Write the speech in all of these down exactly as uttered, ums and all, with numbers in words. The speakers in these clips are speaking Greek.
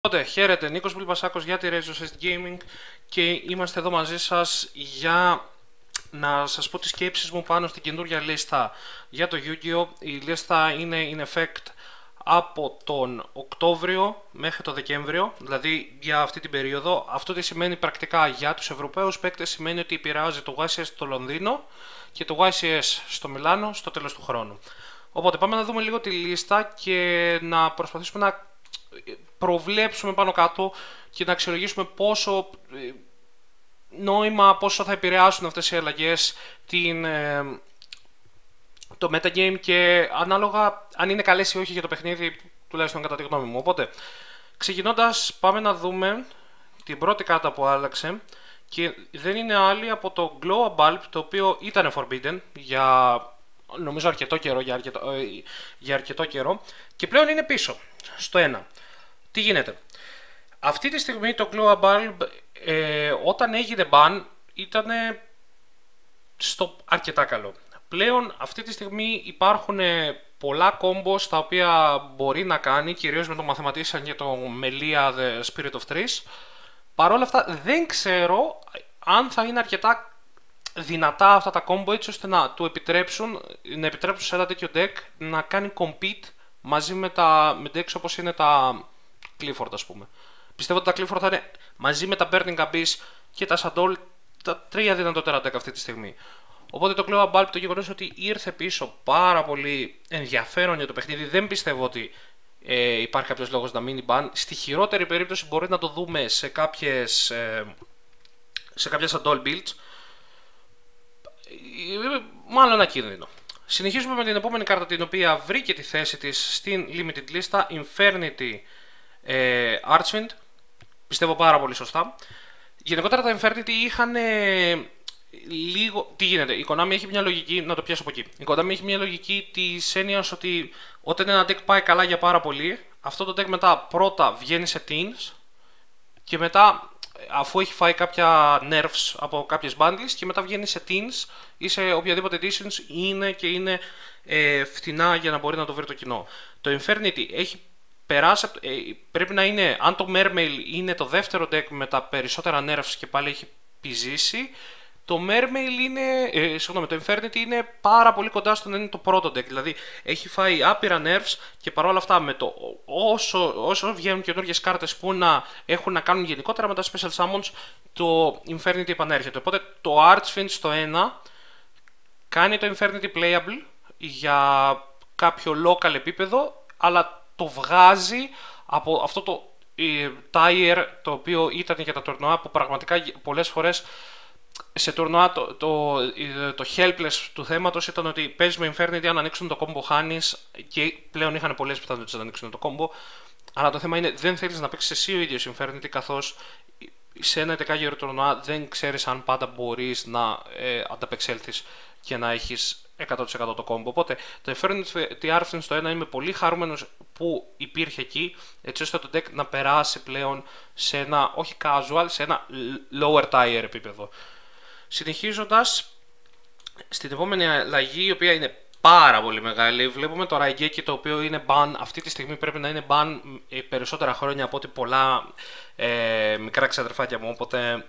Οπότε, χαίρετε, Νίκος Μπλμπασάκος για τη Razor Gaming και είμαστε εδώ μαζί σας για να σας πω τις σκέψεις μου πάνω στην καινούργια λίστα για το Yu-Gi-Oh! Η λίστα είναι in effect από τον Οκτώβριο μέχρι τον Δεκέμβριο, δηλαδή για αυτή την περίοδο. Αυτό τι σημαίνει πρακτικά για τους Ευρωπαίους παίκτες? Σημαίνει ότι επηρεάζει το γουάι σι ες στο Λονδίνο και το γουάι σι ες στο Μιλάνο στο τέλος του χρόνου. Οπότε πάμε να δούμε λίγο τη λίστα και να προσπαθήσουμε να προβλέψουμε πάνω κάτω και να αξιολογήσουμε πόσο νόημα, πόσο θα επηρεάσουν αυτές οι αλλαγές την, ε, το metagame και ανάλογα αν είναι καλές ή όχι για το παιχνίδι, τουλάχιστον κατά τη γνώμη μου. Οπότε, ξεκινώντας, πάμε να δούμε την πρώτη κάρτα που άλλαξε και δεν είναι άλλη από το Glow Bulb, το οποίο ήταν forbidden για νομίζω αρκετό καιρό, για αρκετό, ε, για αρκετό καιρό και πλέον είναι πίσω στο ένα. Τι γίνεται? Αυτή τη στιγμή το Glow Bulb ε, όταν έγινε ban ήταν στο αρκετά καλό. Πλέον αυτή τη στιγμή υπάρχουν πολλά combos τα οποία μπορεί να κάνει, κυρίως με το Mathematician και το Melia The Spirit of Trees. Παρ' όλα αυτά δεν ξέρω αν θα είναι αρκετά δυνατά αυτά τα combo έτσι ώστε να του επιτρέψουν, να επιτρέψουν σε ένα τέτοιο deck να κάνει compete μαζί με τα με decks όπως είναι τα Clifford, ας πούμε. Πιστεύω ότι τα Clifford θα είναι μαζί με τα Burning Abyss και τα Sandol τα τρία δυνατότερα deck αυτή τη στιγμή. Οπότε το Glow Bulb, το γεγονός ότι ήρθε πίσω, πάρα πολύ ενδιαφέρον για το παιχνίδι. Δεν πιστεύω ότι ε, υπάρχει κάποιος λόγος να μείνει ban. Στη χειρότερη περίπτωση μπορεί να το δούμε σε κάποιες ε, σε κάποια Sandol builds. Ε, μάλλον ακίνδυνο. Συνεχίζουμε με την επόμενη κάρτα, την οποία βρήκε τη θέση της στην limited λίστα, Infernity ε, Archfiend. Πιστεύω πάρα πολύ σωστά. Γενικότερα τα Infernity είχαν ε, λίγο... Τι γίνεται? Η Konami έχει μια λογική, να το πιάσω από εκεί. Η Konami έχει μια λογική της έννοιας ότι όταν ένα deck πάει καλά για πάρα πολύ, αυτό το deck μετά πρώτα βγαίνει σε teens και μετά, αφού έχει φάει κάποια nerfs από κάποιες bundles, και μετά βγαίνει σε teens ή σε οποιαδήποτε editions είναι και είναι ε, φτηνά για να μπορεί να το βρει το κοινό. Το Infernity έχει περάσει, ε, πρέπει να είναι, αν το Mermail είναι το δεύτερο deck με τα περισσότερα nerfs και πάλι έχει πιζήσει, το Mermail είναι, ε, συγγνώμη, το Infernity είναι πάρα πολύ κοντά στο να είναι το πρώτο deck. Δηλαδή έχει φάει άπειρα nerfs και παρόλα αυτά με το, όσο, όσο βγαίνουν καινούργιες κάρτες που να έχουν να κάνουν γενικότερα με τα Special Summons, το Infernity επανέρχεται. Οπότε το Archfiend στο ένα κάνει το Infernity playable για κάποιο local επίπεδο, αλλά το βγάζει από αυτό το ε, tire το οποίο ήταν για τα τουρνουά, που πραγματικά πολλές φορές σε τουρνουά το, το, το helpless του θέματος ήταν ότι παίζεις με Infernity, αν ανοίξουν το combo χάνεις, και πλέον είχαν πολλές πιθανότητες να ανοίξουν το combo. Αλλά το θέμα είναι, δεν θέλεις να παίξεις εσύ ο ίδιος Infernity, καθώς σε ένα δεκάγερο τουρνουά δεν ξέρεις αν πάντα μπορείς να ε, ανταπεξέλθεις και να έχεις εκατό τοις εκατό το combo. Οπότε το Infernity Archfiend στο ένα είμαι πολύ χαρούμενος που υπήρχε εκεί, έτσι ώστε το deck να περάσει πλέον σε ένα, όχι casual, σε ένα lower tier επίπεδο. Συνεχίζοντας, στην επόμενη αλλαγή, η οποία είναι πάρα πολύ μεγάλη, βλέπουμε το Raigeki, το οποίο είναι ban. Αυτή τη στιγμή πρέπει να είναι ban περισσότερα χρόνια από ότι πολλά ε, μικρά ξαδερφάκια μου, οπότε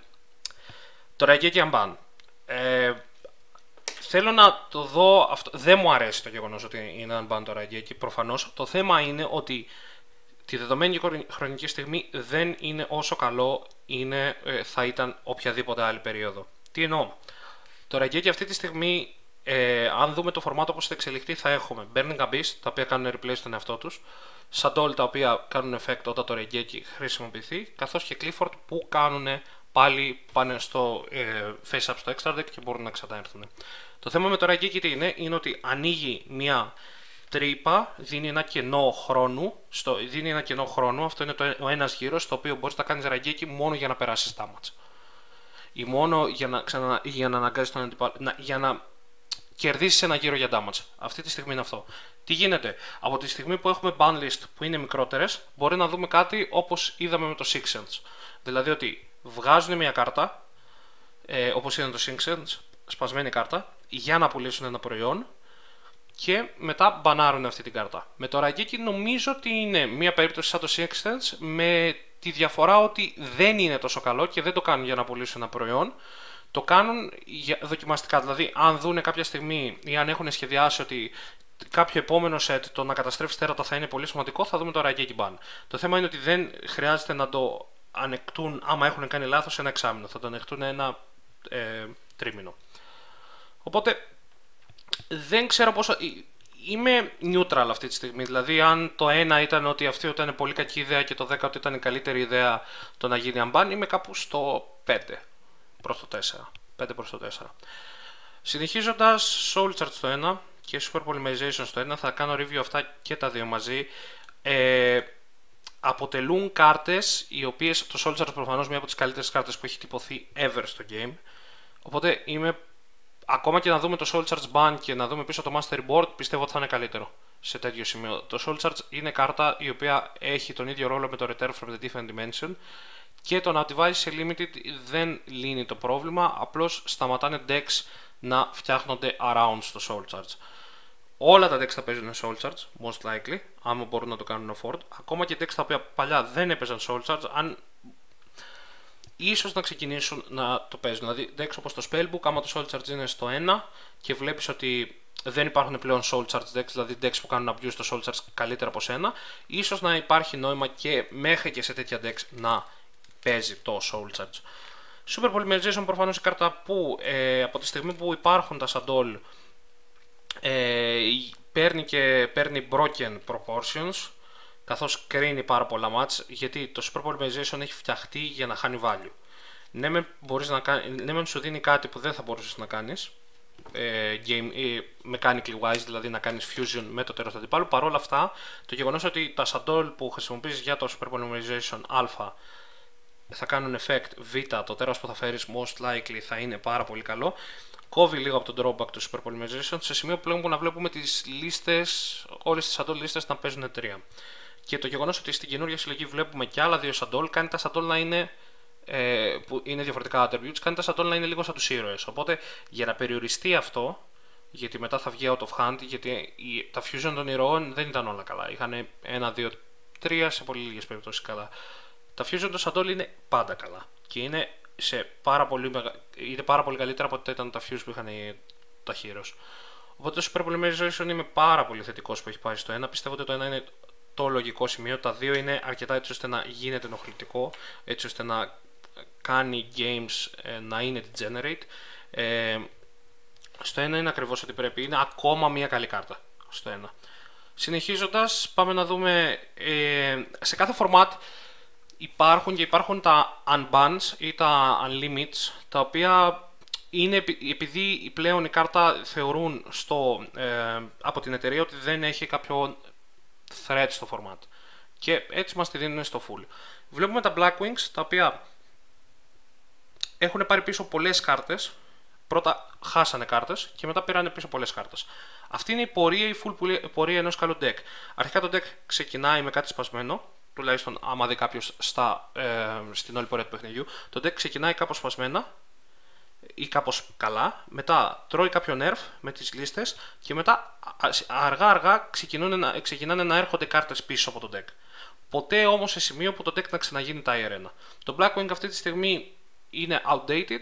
το Raigeki unban. Ε, θέλω να το δω, αυτό. Δεν μου αρέσει το γεγονός ότι είναι unban το Raigeki, προφανώς. Το θέμα είναι ότι τη δεδομένη χρονική στιγμή δεν είναι όσο καλό είναι, ε, θα ήταν οποιαδήποτε άλλη περίοδο. Τι εννοώ? Το Raigeki αυτή τη στιγμή, ε, αν δούμε το φορμάτο όπως θα εξελιχθεί, θα έχουμε Burning Abyss, τα οποία κάνουν replace στον εαυτό τους, Sandol, τα οποία κάνουν effect όταν το Raigeki χρησιμοποιηθεί, καθώς και Clifford, που κάνουν πάλι, πάνε στο ε, face up στο extra deck και μπορούν να ξαναέρθουν. Το θέμα με το Raigeki τι είναι? Είναι ότι ανοίγει μια τρύπα, δίνει ένα κενό χρόνου, στο, δίνει ένα κενό χρόνου, αυτό είναι το, ο ένας γύρος, στο οποίο μπορείς να κάνεις Raigeki μόνο για να περάσεις damage. Ή μόνο για να, ξανα, για να αναγκάσεις τον αντιπάλο, να, για να κερδίσεις ένα γύρο για damage. Αυτή τη στιγμή είναι αυτό. Τι γίνεται? Από τη στιγμή που έχουμε ban list που είναι μικρότερες, μπορεί να δούμε κάτι όπως είδαμε με το Six Sense. Δηλαδή ότι βγάζουν μια κάρτα, ε, όπως είναι το Six Sense, σπασμένη κάρτα, για να πουλήσουν ένα προϊόν, και μετά μπανάρουν αυτή την κάρτα. Με το Raigeki νομίζω ότι είναι μια περίπτωση σαν το Sixtens, με τη διαφορά ότι δεν είναι τόσο καλό και δεν το κάνουν για να πουλήσουν ένα προϊόν. Το κάνουν για δοκιμαστικά. Δηλαδή, αν δούνε κάποια στιγμή ή αν έχουν σχεδιάσει ότι κάποιο επόμενο set το να καταστρέψει τέρατα θα είναι πολύ σημαντικό, θα δούμε το Raigeki ban. Το θέμα είναι ότι δεν χρειάζεται να το ανεκτούν άμα έχουν κάνει λάθος ένα εξάμηνο. Θα το ανεκτούν ένα ε, τρίμηνο. Οπότε δεν ξέρω πόσο. Είμαι neutral αυτή τη στιγμή. Δηλαδή, αν το ένα ήταν ότι αυτή ήταν πολύ κακή ιδέα και το δέκα ότι ήταν η καλύτερη ιδέα το να γίνει unban, είμαι κάπου στο πέντε προς το τέσσερα. πέντε προς το τέσσερα. Συνεχίζοντας, Soul Charge στο ένα και Super Polymerization στο ένα, θα κάνω review αυτά και τα δύο μαζί. Ε, αποτελούν κάρτες οι οποίες, το Soul Charge προφανώς μια από τις καλύτερες κάρτες που έχει τυπωθεί ever στο game. Οπότε είμαι, ακόμα και να δούμε το Soul Charge ban και να δούμε πίσω το Mastery Board, πιστεύω ότι θα είναι καλύτερο σε τέτοιο σημείο. Το Soul Charge είναι κάρτα η οποία έχει τον ίδιο ρόλο με το Return from the Different Dimension και το να τη βάζει σε Limited δεν λύνει το πρόβλημα, απλώς σταματάνε decks να φτιάχνονται around στο Soul Charge. Όλα τα decks θα παίζουν Soul Charge, most likely, άμα μπορούν να το κάνουν afford. Ακόμα και decks τα οποία παλιά δεν έπαιζαν Soul Charge, αν ίσως να ξεκινήσουν να το παίζουν. Δηλαδή, decks όπως το Spellbook, άμα το Soul Charge είναι στο ένα και βλέπεις ότι δεν υπάρχουν πλέον Soul Charge decks, δηλαδή decks που κάνουν abuse το Soul Charge καλύτερα από σένα, ίσως να υπάρχει νόημα και μέχρι και σε τέτοια decks να παίζει το Soul Charge. Super Polymerization προφανώς η κάρτα που ε, από τη στιγμή που υπάρχουν τα Sandol ε, παίρνει και παίρνει broken proportions, καθώς κρίνει πάρα πολλά match, γιατί το Super Polymerization έχει φτιαχτεί για να χάνει value. Ναι μεν, μπορείς να κάνει, ναι μεν σου δίνει κάτι που δεν θα μπορούσες να κάνεις ε, game, ε, mechanically wise, δηλαδή να κάνεις fusion με το τέρας του αντιπάλου. Παρόλα αυτά, το γεγονός ότι τα Sandol που χρησιμοποιείς για το Super Polymerization α θα κάνουν effect β, το τέρας που θα φέρεις most likely θα είναι πάρα πολύ καλό, κόβει λίγο από τον drawback του Super Polymerization σε σημείο πλέον που να βλέπουμε τις λίστες, όλες τις Sandol λίστες να παίζουν τρία. Και το γεγονός ότι στην καινούργια συλλογή βλέπουμε και άλλα δύο Sandol κάνει τα Sandol να είναι, ε, που είναι διαφορετικά attributes, κάνει τα Sandol να είναι λίγο σαν τους ήρωες. Οπότε για να περιοριστεί αυτό, γιατί μετά θα βγει out of hand, γιατί η, τα fusion των ηρωών δεν ήταν όλα καλά. Είχαν ένα, δύο, τρία σε πολύ λίγες περιπτώσεις καλά. Τα fusion των Sandol είναι πάντα καλά και είναι, σε πάρα πολύ, είναι πάρα πολύ καλύτερα από ό,τι ήταν τα fuse που είχαν τα heroes. Οπότε το Super Polymerization είμαι πάρα πολύ θετικός που έχει πάει στο ένα. Πιστεύω ότι το ένα είναι το λογικό σημείο. Τα δύο είναι αρκετά έτσι ώστε να γίνεται ενοχλητικό, έτσι ώστε να κάνει games ε, να είναι degenerate. Ε, στο ένα είναι ακριβώς ό,τι πρέπει. Είναι ακόμα μια καλή κάρτα στο ένα. Συνεχίζοντας, πάμε να δούμε ε, σε κάθε format υπάρχουν και υπάρχουν τα unbans ή τα unlimits, τα οποία είναι επειδή πλέον η κάρτα θεωρούν στο, ε, από την εταιρεία ότι δεν έχει κάποιο threat στο format. Και έτσι μας τη δίνουν στο full. Βλέπουμε τα Blackwings, τα οποία έχουν πάρει πίσω πολλές κάρτες. Πρώτα χάσανε κάρτες και μετά πήρανε πίσω πολλές κάρτες. Αυτή είναι η πορεία, η full πορεία ενός καλού deck. Αρχικά το deck ξεκινάει με κάτι σπασμένο, τουλάχιστον άμα δει κάποιος στα, ε, στην όλη πορεία του παιχνιδιού. Το deck ξεκινάει κάπως σπασμένα ή κάπως καλά, μετά τρώει κάποιο nerf με τις λίστες και μετά αργά αργά ξεκινάνε, ξεκινάνε να έρχονται κάρτες πίσω από το deck. Ποτέ όμως σε σημείο που το deck να ξαναγίνει tier ένα. Το Blackwing αυτή τη στιγμή είναι outdated,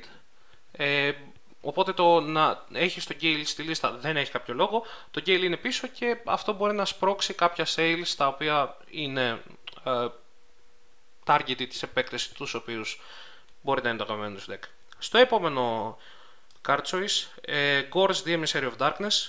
ε, οπότε το να έχει το Gale στη λίστα δεν έχει κάποιο λόγο. Το Gale είναι πίσω και αυτό μπορεί να σπρώξει κάποια sales τα οποία είναι ε, targeted της επέκτασης τους οποίους μπορεί να είναι το αγαπημένο του deck. Στο επόμενο card choice, ε, Gorz The Emissary of Darkness.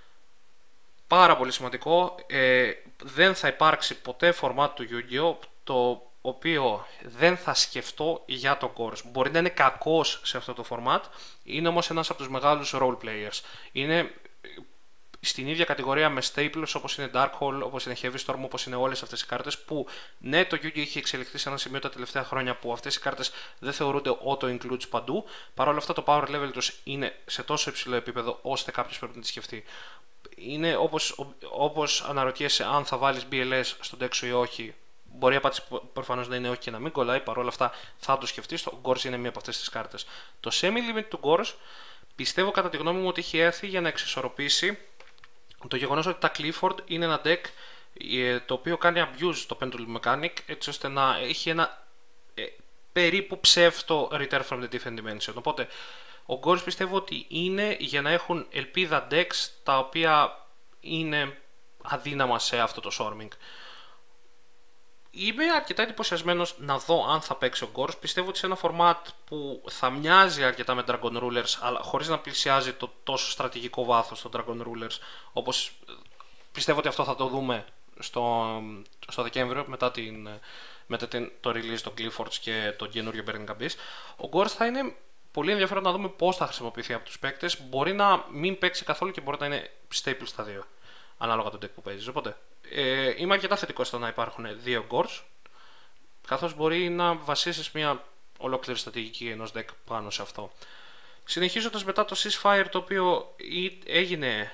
Πάρα πολύ σημαντικό, ε, δεν θα υπάρξει ποτέ format του Yu-Gi-Oh! Το οποίο δεν θα σκεφτώ για το Gorz. Μπορεί να είναι κακός σε αυτό το format, είναι όμως ένας από τους μεγάλους role players. Είναι στην ίδια κατηγορία με staples όπως είναι Darkhold, όπως είναι Heavy Storm, όπως είναι όλες αυτές οι κάρτες που ναι, το Yu-Gi-Oh! Έχει εξελιχθεί σε ένα σημείο τα τελευταία χρόνια που αυτές οι κάρτες δεν θεωρούνται auto-includes παντού. Παρ' όλα αυτά το power level τους είναι σε τόσο υψηλό επίπεδο ώστε κάποιος πρέπει να τη σκεφτεί. Είναι όπως, όπως αναρωτιέσαι αν θα βάλεις μπι ελ ες στον deck σου ή όχι. Μπορεί η απάντηση προφανώς να είναι όχι και να μην κολλάει, παρόλα αυτά θα το σκεφτείς. Το Gorz είναι μία από αυτές τις κάρτες. Το semi-limit του Gorz πιστεύω κατά τη γνώμη μου ότι έχει έρθει για να εξισορροπήσει το γεγονός ότι τα Clifford είναι ένα deck ε, το οποίο κάνει abuse το Pendulum Mechanic, έτσι ώστε να έχει ένα ε, περίπου ψεύτο Return from the Different Dimension. Οπότε ο Gorz πιστεύω ότι είναι για να έχουν ελπίδα decks τα οποία είναι αδύναμα σε αυτό το Swarming. Είμαι αρκετά εντυπωσιασμένος να δω αν θα παίξει ο Gorz. Πιστεύω ότι σε ένα format που θα μοιάζει αρκετά με Dragon Rulers, αλλά χωρίς να πλησιάζει το τόσο στρατηγικό βάθος των Dragon Rulers, όπως πιστεύω ότι αυτό θα το δούμε στο, στο Δεκέμβριο, μετά, την, μετά την, το release των Cliffords και το καινούριο Burning Abyss. Ο Gorz θα είναι πολύ ενδιαφέρον να δούμε πώς θα χρησιμοποιηθεί από τους παίκτες. Μπορεί να μην παίξει καθόλου και μπορεί να είναι staple στα δύο, ανάλογα το deck που παίζει. Οπότε ε, είμαι αρκετά θετικό στο να υπάρχουν δύο Gorz, καθώς μπορεί να βασίσεις μια ολόκληρη στρατηγική ενός deck πάνω σε αυτό. Συνεχίζοντας μετά το Ceasefire, το οποίο έγινε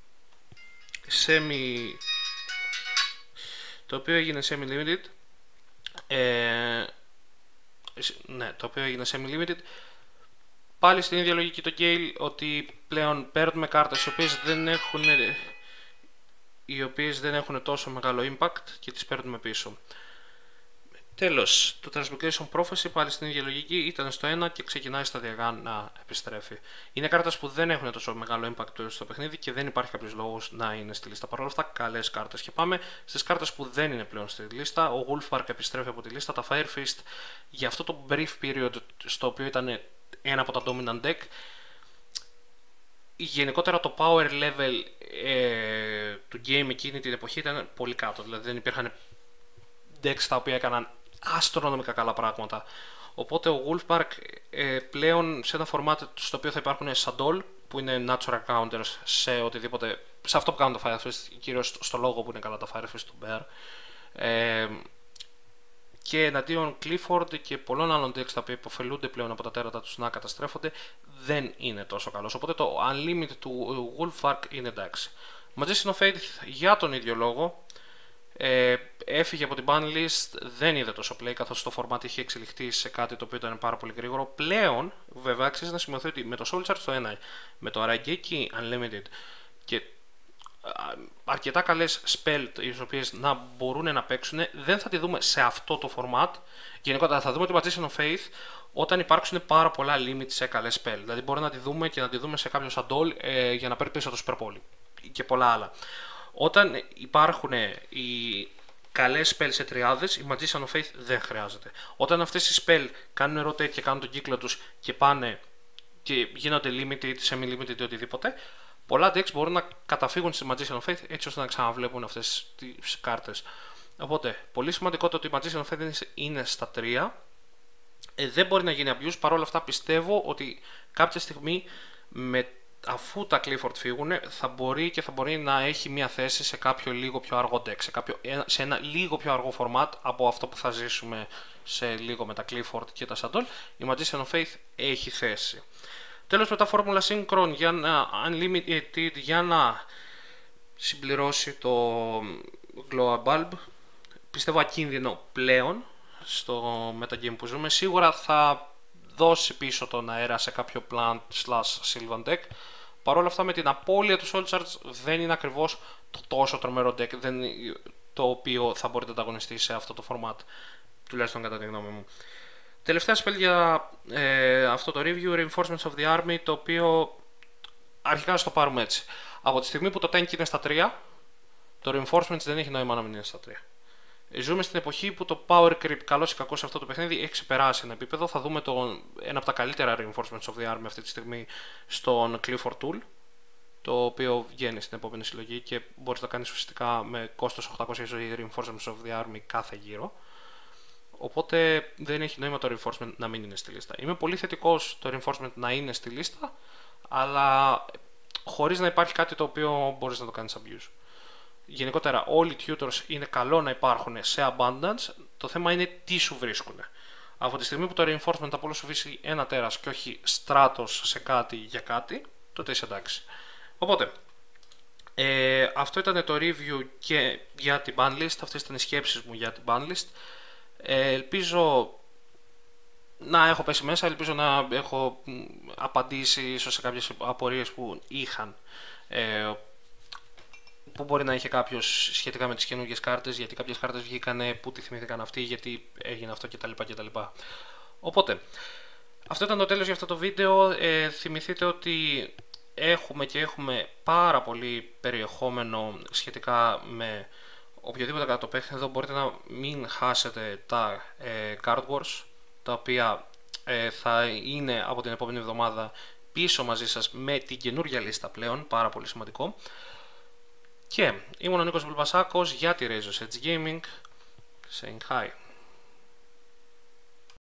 semi το οποίο έγινε semi-limited ε, ναι, το οποίο έγινε semi-limited πάλι στην ίδια λογική το Gale, ότι πλέον παίρνουμε κάρτες οι οποίες δεν έχουν οι οποίες δεν έχουν τόσο μεγάλο impact και τις παίρνουμε πίσω. Τέλος, το Transmigration Prophecy πάλι στην ίδια λογική ήταν στο ένα και ξεκινάει σταδιακά να επιστρέφει. Είναι κάρτες που δεν έχουν τόσο μεγάλο impact στο παιχνίδι και δεν υπάρχει κάποιος λόγος να είναι στη λίστα. Παρ' όλα αυτά, καλές κάρτες. Και πάμε στις κάρτες που δεν είναι πλέον στη λίστα. Ο Wolfbark επιστρέφει από τη λίστα. Τα Fire Fist για αυτό το brief period στο οποίο ήταν ένα από τα dominant deck. Γενικότερα το power level ε, του game εκείνη την εποχή ήταν πολύ κάτω. Δηλαδή δεν υπήρχαν decks τα οποία έκαναν αστρονομικά καλά πράγματα. Οπότε ο Wolfbark ε, πλέον σε ένα format στο οποίο θα υπάρχουν Sandol, που είναι natural counters σε οτιδήποτε, σε αυτό που κάνουν τα Fire Fist, κυρίως στο λόγο που είναι καλά τα Fire Fist του Bear, ε, και εναντίον Clifford και πολλών άλλων decks τα οποία υποφελούνται πλέον από τα τέρατα τους να καταστρέφονται, δεν είναι τόσο καλός. Οπότε το Unlimited του Wolfbark είναι εντάξει. Magician of Faith για τον ίδιο λόγο ε, έφυγε από την ban list, δεν είδε τόσο play, καθώς το format είχε εξελιχθεί σε κάτι το οποίο ήταν πάρα πολύ γρήγορο. Πλέον, βέβαια, αξίζει να σημειωθεί ότι με το Soul Charge στο ένα, με το Raigeki Unlimited και αρκετά καλές spell οι οποίες να μπορούν να παίξουν, δεν θα τη δούμε σε αυτό το format. Γενικότερα θα δούμε την Magician of Faith όταν υπάρξουν πάρα πολλά limit σε καλές spell. Δηλαδή μπορεί να τη δούμε και να τη δούμε σε κάποιο Sandol ε, για να παίρνει πίσω το Super Poly και πολλά άλλα. Όταν υπάρχουν οι καλές spell σε τριάδες, η Magician of Faith δεν χρειάζεται. Όταν αυτές οι spell κάνουν rotate και κάνουν τον κύκλο τους και πάνε και γίνονται limited, semi-limited ή οτιδήποτε, πολλά decks μπορούν να καταφύγουν στη Magician of Faith έτσι ώστε να ξαναβλέπουν αυτές τις κάρτες. Οπότε, πολύ σημαντικό το ότι η Magician of Faith είναι στα τρία. Ε, δεν μπορεί να γίνει abuse, παρόλα αυτά πιστεύω ότι κάποια στιγμή με, αφού τα Clifford φύγουν θα μπορεί και θα μπορεί να έχει μια θέση σε κάποιο λίγο πιο αργό deck, σε, κάποιο, σε ένα λίγο πιο αργό format από αυτό που θα ζήσουμε σε λίγο με τα Clifford και τα Sandol. Η Magician of Faith έχει θέση. Τέλος, με τα Formula Synchron για να, Unlimited για να συμπληρώσει το Glow Bulb, πιστεύω ακίνδυνο πλέον στο metagame που ζούμε. Σίγουρα θα δώσει πίσω τον αέρα σε κάποιο Plant slash Sylvan deck. Παρ' όλα αυτά, με την απώλεια του Soul Charge δεν είναι ακριβώς το τόσο τρομερό deck δεν, το οποίο θα μπορείτε να ανταγωνιστεί σε αυτό το format, τουλάχιστον κατά τη γνώμη μου. Τελευταία spell για ε, αυτό το review, Reinforcements of the Army, το οποίο αρχικά να το πάρουμε έτσι. Από τη στιγμή που το tank είναι στα τρία, το Reinforcements δεν έχει νόημα να μην είναι στα τρία. Ζούμε στην εποχή που το Power Creep, καλώς ή κακώς σε αυτό το παιχνίδι, έχει ξεπεράσει ένα επίπεδο. Θα δούμε το, ένα από τα καλύτερα Reinforcements of the Army αυτή τη στιγμή στον Clifford Tool, το οποίο βγαίνει στην επόμενη συλλογή και μπορείς να κάνεις ουσιαστικά με κόστος οκτακόσια Reinforcements of the Army κάθε γύρο. Οπότε δεν έχει νόημα το Reinforcement να μην είναι στη λίστα. Είμαι πολύ θετικός το Reinforcement να είναι στη λίστα, αλλά χωρίς να υπάρχει κάτι το οποίο μπορείς να το κάνεις abuse. Γενικότερα όλοι οι tutors είναι καλό να υπάρχουν σε abundance, το θέμα είναι τι σου βρίσκουν. Από τη στιγμή που το Reinforcement από όλο σου βρίσκει ένα τέρας και όχι στράτος σε κάτι για κάτι, τότε είσαι εντάξει. Οπότε, ε, αυτό ήταν το review και για την banlist, αυτές ήταν οι σκέψεις μου για την banlist. Ε, ελπίζω να έχω πέσει μέσα, ελπίζω να έχω απαντήσει ίσως σε κάποιες απορίες που είχαν ε, που μπορεί να είχε κάποιος σχετικά με τις καινούργιες κάρτες, γιατί κάποιες κάρτες βγήκανε, που τη θυμήθηκαν αυτοί, γιατί έγινε αυτό κτλ. κτλ. Οπότε, αυτό ήταν το τέλος για αυτό το βίντεο. Ε, θυμηθείτε ότι έχουμε και έχουμε πάρα πολύ περιεχόμενο σχετικά με οποιοδήποτε κατά το παιχνίδι. Εδώ μπορείτε να μην χάσετε τα ε, Card Wars, τα οποία ε, θα είναι από την επόμενη εβδομάδα πίσω μαζί σας με την καινούργια λίστα πλέον, πάρα πολύ σημαντικό. Και ήμουν ο Νίκος Βουλβασάκος για τη Razor's Edge Gaming, saying hi.